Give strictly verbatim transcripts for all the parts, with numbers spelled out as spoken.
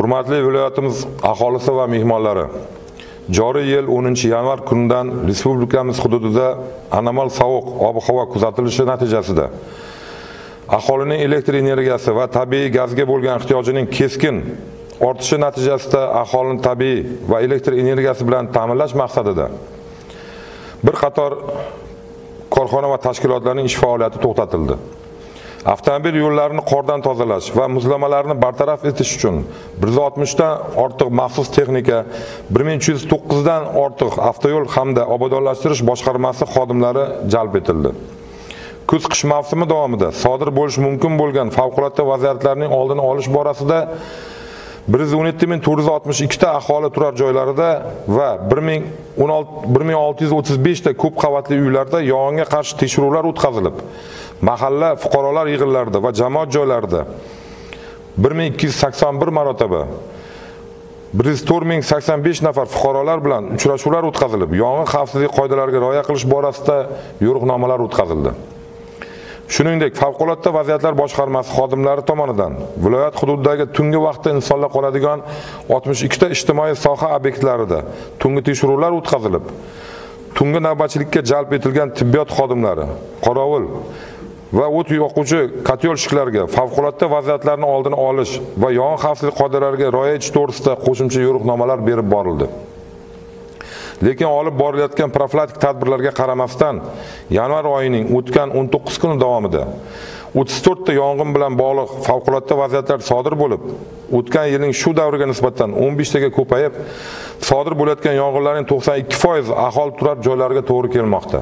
Hurmatli viloyatimiz aholisi va mehmonlari, joriy yil o'ninchi yanvar kunidan respublikamiz hududida anomal sovuq ob-havo kuzatilishi natijasida aholining elektr energiyasi va tabiiy gazga bo'lgan ehtiyojining keskin ortishi natijasida aholini tabiiy va elektr energiyasi bilan ta'minlash maqsadida bir qator korxona va tashkilotlarning ish faoliyati to'xtatildi. Avtomobil yo'llarini qordan tozalash va muzlamalarni bartaraf etish uchun bir yuz oltmish dan ortiq maxsus texnika, bir ming uch yuz to'qqiz dan ortiq avtoyo'l hamda obodonlashtirish boshqarmasi xodimlari jalb etildi. Kuz-qish mavsumi davomida sodir bo'lishi mumkin bo'lgan favqulodda vaziyatlarning oldini olish borasida bir yuz o'n yetti ming to'rt yuz oltmish ikki ta aholi turar joylarida va bir ming olti yuz o'ttiz besh ta ko'p qavatli uylarda yong'inga qarshi tekshiruvlar o'tkazilib, mahalla fuqarolar yig'inlarida va jamoat joylarida bir ming ikki yuz sakson bir marotaba bir yuz to'rt ming sakson besh nafar fuqarolar bilan uchrashuvlar o'tkazilib, yong'in xavfsizlik qoidalariga rioya qilish borasida yo'riqnomalar o'tkazildi. Shuningdek, favqulodda vaziyatlar boshqarmasi xodimlari tomonidan viloyat hududidagi tungi vaqtda insonlar qoladigan oltmish ikki ta ijtimoiy soha obyektlarida tungi tekshiruvlar o'tkazilib, tungi navbatchilikka jalb etilgan tibbiyot xodimlari, qorovul va o't yoquvchi kotyolshiklarga favqulodda vaziyatlarni oldini olish va yong'in xavfsizlik qoidalariga rioya etish to'g'risida qo'shimcha yo'riqnomalar berib borildi. Lekin olib borilayotgan profilaktik tadbirlarga qaramasdan yanvar oyining o'tgan o'n to'qqiz kuni davomida o'ttiz to'rt ta yong'in bilan bog'liq favqulodda vaziyatlar sodir bo'lib, o'tgan yilning shu davriga nisbatan o'n besh taga ko'payib, sodir bo'layotgan yong'inlarning to'qson ikki foizi aholi turar joylariga to'g'ri kelmoqda.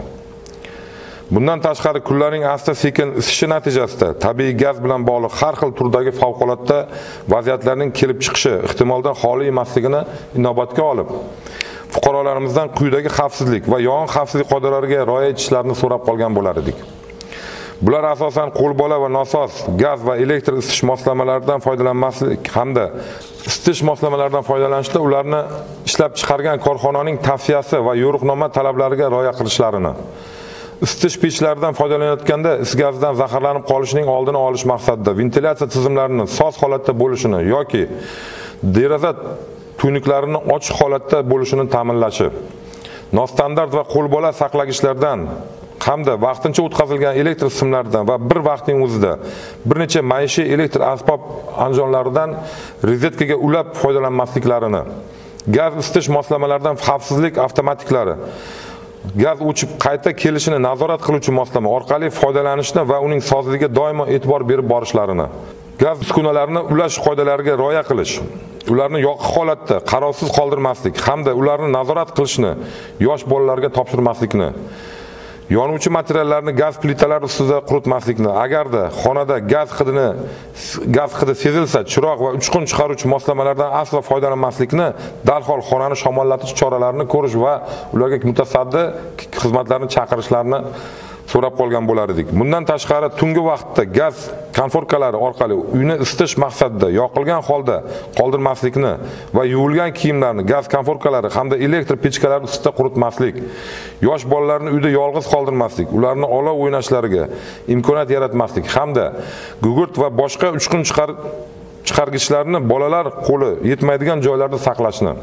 Bundan tashqari kunlarning asta-sekin isishi natijasida tabiiy gaz bilan bog'liq har xil turdagi favqulodda vaziyatlarning kelib chiqishi ehtimoldan xoli emasligini inobatga olib, fuqarolarimizdan quyidagi xavfsizlik va yong'in xavfsizlik qoidalariga rioya etishlarini so'rab qolgan bo'lar edik. Bular asosan qo'lbola va nosoz gaz va elektr isitish moslamalaridan foydalanmaslik hamda isitish moslamalaridan foydalanishda ularni ishlab chiqargan korxonaning tavsiyasi va yo'riqnoma talablariga rioya qilishlarini, isitish pechlaridan foydalanayotganda is gazdan zaharlanib qolishining oldini olish maqsadida ventilyatsiya tizimlarining soz holatda bo'lishini yoki deraza tuynuklarini ochiq holatda bo'lishini ta'minlashi, nostandart va qo'lbola saqlagichlardan hamda vaqtincha o'tkazilgan elektr simlaridan va bir vaqtning o'zida bir necha maishiy elektr asbob anjomlaridan rozetkaga ulab foydalanmasliklarini, gaz isitish moslamalaridan xavfsizlik avtomatiklari, gaz o'chib qayta kelishini nazorat qiluvchi moslama orqali foydalanishni va uning sozligiga doimo e'tibor berib borishlarini, gaz uskunalarini ulash qoidalariga rioya qilish, ularni yoqiq holatda qarovsiz qoldirmaslik hamda ularni nazorat qilishni yosh bolalarga topshirmaslikni, yonuvchi materiallarni gaz plitalari ustida quritmaslikni, agarda xonada gaz hidini gaz hidi sezilsa, chiroq va uchqun chiqaruvchi moslamalardan aslo foydalanmaslikni, darhol xonani shamollatish choralarini ko'rish va ularga mutasaddi xizmatlarni chaqirishlarini so'rab qolgan bo'lar edik. Bundan tashqari tungi vaqtda gaz konforkalari orqali uyni isitish maqsadida yoqilgan holda qoldirmaslikni va yuvilgan kiyimlarni gaz konforkalari hamda elektr pechkalari ustida quritmaslik, yosh bolalarni uyda yolg'iz qoldirmaslik, ularni olov o'ynashlariga imkoniyat yaratmaslik hamda gugurt va boshqa uchqun chiqargichlarni bolalar qo'li yetmaydigan joylarda saqlashni,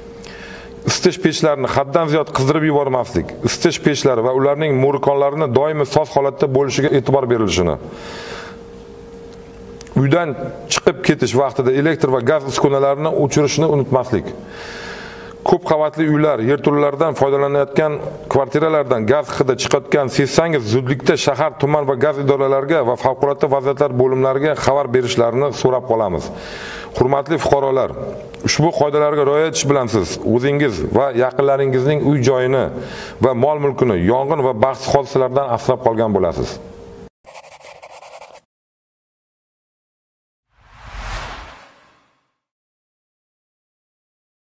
isitish pechlarini haddan ziyod qizdirib yubormaslik, isitish pechlari va ularning mo'rikonlarini doimiy soz holatda bo'lishiga e'tibor berilishini, uydan chiqib ketish vaqtida elektr va gaz uskunalarini o'chirishni unutmaslik, ko'p qavatli uylar, yerto'lalaridan foydalanayotgan kvartiralardan gaz hidi chiqayotgan sezsangiz zudlikda shahar, tuman va gaz idoralariga va favqulodda vaziyatlar bo'limlariga xabar berishlarini so'rab qolamiz. Hurmatli fuqarolar, ushbu qoidalarga rioya etish bilan siz o'zingiz va yaqinlaringizning uy joyini va mol mulkini yong'in va baxtsiz hodisalardan asrab qolgan bo'lasiz.